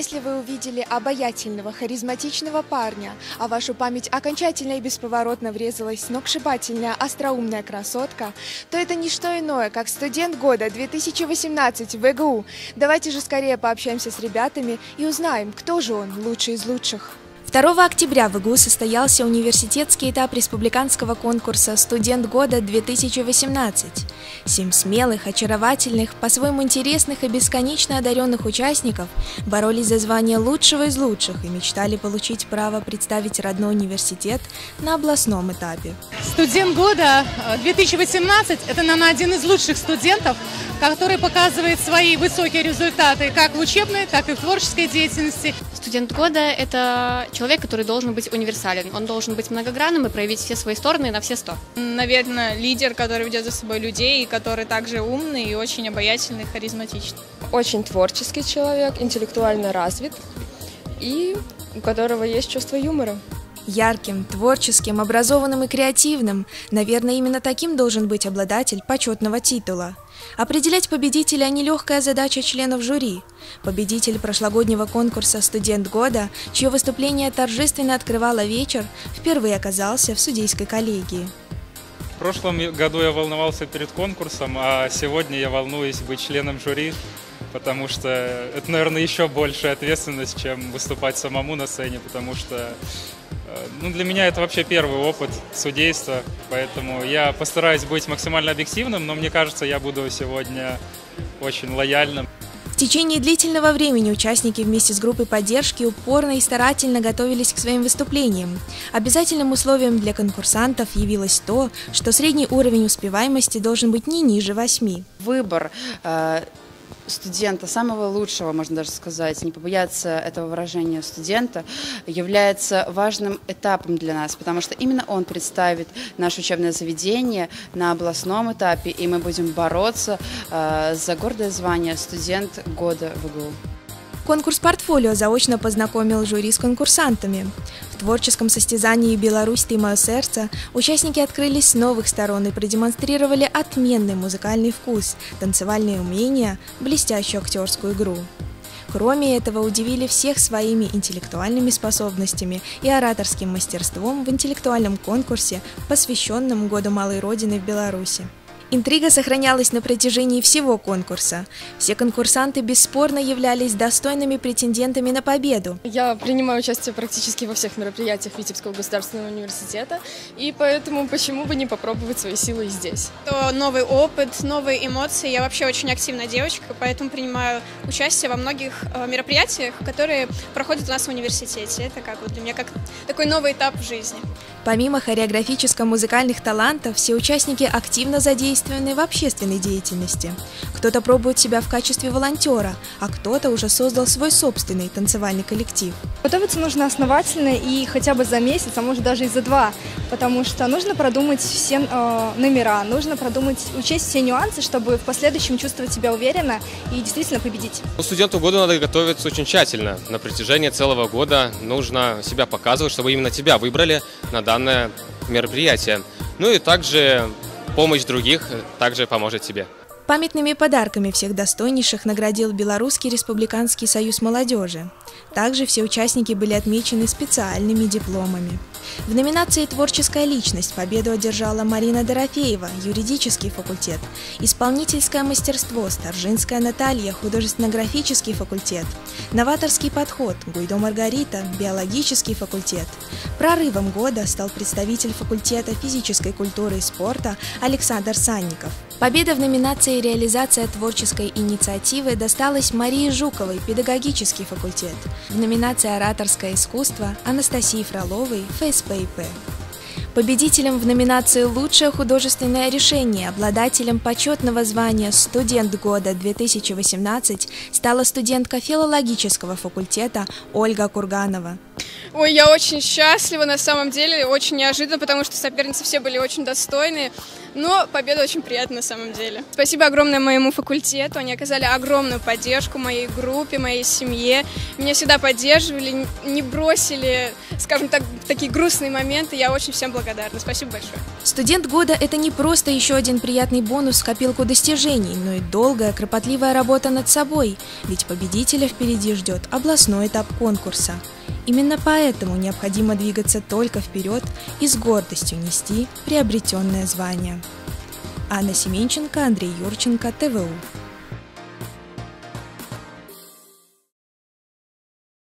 Если вы увидели обаятельного, харизматичного парня, а в вашу память окончательно и бесповоротно врезалась сногсшибательная, остроумная красотка, то это не что иное, как студент года 2018 в ВГУ. Давайте же скорее пообщаемся с ребятами и узнаем, кто же он, лучший из лучших. 2 октября в ВГУ состоялся университетский этап республиканского конкурса «Студент года-2018». 7 смелых, очаровательных, по-своему интересных и бесконечно одаренных участников боролись за звание лучшего из лучших и мечтали получить право представить родной университет на областном этапе. Студент года 2018 – это, наверное, один из лучших студентов, который показывает свои высокие результаты как в учебной, так и в творческой деятельности. Студент года – это человек, который должен быть универсален. Он должен быть многогранным и проявить все свои стороны на все 100. Наверное, лидер, который ведет за собой людей, и который также умный и очень обаятельный, харизматичный. Очень творческий человек, интеллектуально развит и у которого есть чувство юмора. Ярким, творческим, образованным и креативным. Наверное, именно таким должен быть обладатель почетного титула. Определять победителя – нелегкая задача членов жюри. Победитель прошлогоднего конкурса «Студент года», чье выступление торжественно открывало вечер, впервые оказался в судейской коллегии. В прошлом году я волновался перед конкурсом, а сегодня я волнуюсь быть членом жюри, потому что это, наверное, еще большая ответственность, чем выступать самому на сцене, потому что для меня это вообще первый опыт судейства, поэтому я постараюсь быть максимально объективным, но мне кажется, я буду сегодня очень лояльным. В течение длительного времени участники вместе с группой поддержки упорно и старательно готовились к своим выступлениям. Обязательным условием для конкурсантов явилось то, что средний уровень успеваемости должен быть не ниже 8. Выбор студента, самого лучшего, можно даже сказать, не побояться этого выражения студента, является важным этапом для нас, потому что именно он представит наше учебное заведение на областном этапе, и мы будем бороться за гордое звание «Студент года ВГУ». Конкурс «Портфолио» заочно познакомил жюри с конкурсантами. В творческом состязании «Беларусь, ты мое сердце» участники открылись с новых сторон и продемонстрировали отменный музыкальный вкус, танцевальные умения, блестящую актерскую игру. Кроме этого, удивили всех своими интеллектуальными способностями и ораторским мастерством в интеллектуальном конкурсе, посвященном Году малой Родины в Беларуси. Интрига сохранялась на протяжении всего конкурса. Все конкурсанты бесспорно являлись достойными претендентами на победу. Я принимаю участие практически во всех мероприятиях Витебского государственного университета, и поэтому почему бы не попробовать свои силы и здесь. То новый опыт, новые эмоции. Я вообще очень активная девочка, поэтому принимаю участие во многих мероприятиях, которые проходят у нас в университете. Это для меня как такой новый этап в жизни. Помимо хореографическо-музыкальных талантов, все участники активно задействованы в общественной деятельности. Кто-то пробует себя в качестве волонтера, а кто-то уже создал свой собственный танцевальный коллектив. Готовиться нужно основательно и хотя бы за месяц, а может даже и за 2, потому что нужно продумать все номера, нужно учесть все нюансы, чтобы в последующем чувствовать себя уверенно и действительно победить. Студенту года надо готовиться очень тщательно. На протяжении целого года нужно себя показывать, чтобы именно тебя выбрали на данное мероприятие. Ну и также помощь других также поможет тебе. Памятными подарками всех достойнейших наградил Белорусский республиканский союз молодежи. Также все участники были отмечены специальными дипломами. В номинации «Творческая личность» победу одержала Марина Дорофеева, юридический факультет, исполнительское мастерство Старжинская Наталья, художественно-графический факультет, новаторский подход Гуйдо Маргарита, биологический факультет. Прорывом года стал представитель факультета физической культуры и спорта Александр Санников. Победа в номинации «Реализация творческой инициативы» досталась Марии Жуковой, педагогический факультет. В номинации «Ораторское искусство» Анастасии Фроловой, ФСП-ИП. Победителем в номинации «Лучшее художественное решение», обладателем почетного звания «Студент года-2018» стала студентка филологического факультета Ольга Курганова. Ой, я очень счастлива, на самом деле, очень неожиданно, потому что соперницы все были очень достойные. но победа очень приятна на самом деле. Спасибо огромное моему факультету, они оказали огромную поддержку моей группе, моей семье. Меня всегда поддерживали, не бросили, скажем так, в такие грустные моменты. Я очень всем благодарна. Спасибо большое. Студент года – это не просто еще один приятный бонус в копилку достижений, но и долгая, кропотливая работа над собой, ведь победителя впереди ждет областной этап конкурса. Именно поэтому необходимо двигаться только вперед и с гордостью нести приобретенное звание. Анна Семенченко, Андрей Юрченко, ТВУ.